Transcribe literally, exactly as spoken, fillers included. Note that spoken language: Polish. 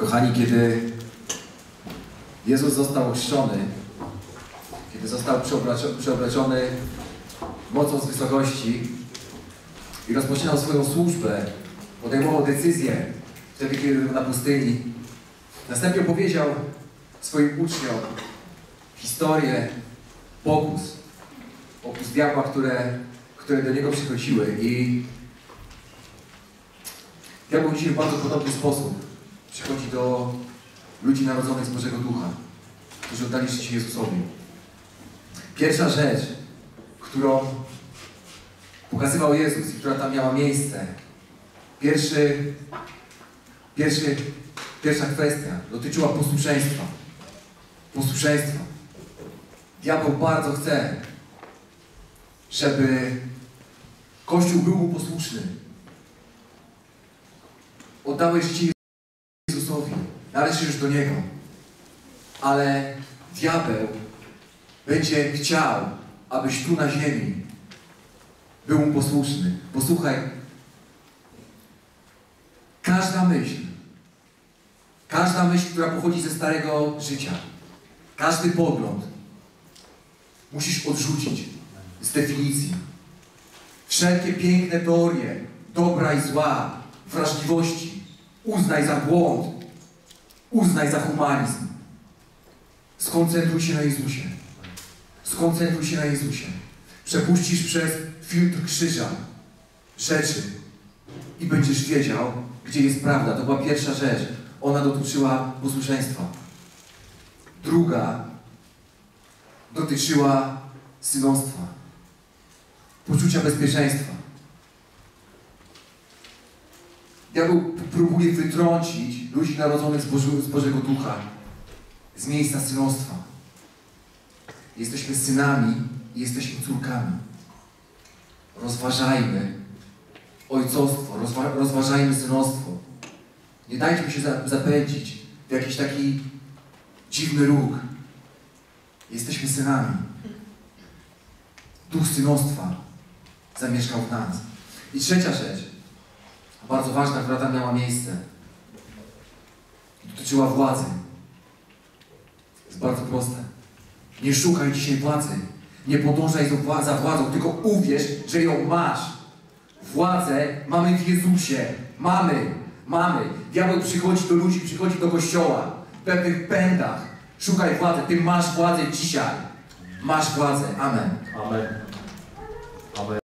Kochani, kiedy Jezus został ochrzczony, kiedy został przeobrażony mocą z wysokości i rozpoczynał swoją służbę, podejmował decyzję wtedy, kiedy był na pustyni, następnie opowiedział swoim uczniom historię pokus, pokus diabła, które, które do niego przychodziły. I diabeł dzisiaj w bardzo podobny sposób przychodzi do ludzi narodzonych z Bożego Ducha, którzy oddali życie Jezusowi. Pierwsza rzecz, którą pokazywał Jezus i która tam miała miejsce, pierwszy, pierwszy, pierwsza kwestia dotyczyła posłuszeństwa. Posłuszeństwa. Diabeł bardzo chce, żeby Kościół był mu posłuszny. Oddałeś życie Jezusowi, należysz do Niego. Ale diabeł będzie chciał, abyś tu na ziemi był mu posłuszny. Posłuchaj, każda myśl, każda myśl, która pochodzi ze starego życia, każdy pogląd musisz odrzucić z definicji. Wszelkie piękne teorie dobra i zła, wrażliwości uznaj za błąd, uznaj za humanizm. Skoncentruj się na Jezusie. Skoncentruj się na Jezusie. Przepuścisz przez filtr krzyża rzeczy i będziesz wiedział, gdzie jest prawda. To była pierwsza rzecz. Ona dotyczyła posłuszeństwa. Druga dotyczyła synostwa. Poczucia bezpieczeństwa. Diabeł próbuje wytrącić ludzi narodzonych z, Boży, z Bożego Ducha z miejsca synostwa. Jesteśmy synami i jesteśmy córkami. Rozważajmy ojcostwo, rozwa rozważajmy synostwo. Nie dajmy się za zapędzić w jakiś taki dziwny ruch. Jesteśmy synami. Duch synostwa zamieszkał w nas. I trzecia rzecz, bardzo ważna, która tam miała miejsce, dotyczyła władzy. Jest bardzo proste. Nie szukaj dzisiaj władzy. Nie podążaj za władzą, tylko uwierz, że ją masz. Władzę mamy w Jezusie. Mamy. Mamy. Diabeł przychodzi do ludzi, przychodzi do kościoła w pewnych pędach. Szukaj władzy. Ty masz władzę dzisiaj. Masz władzę. Amen. Amen. Amen.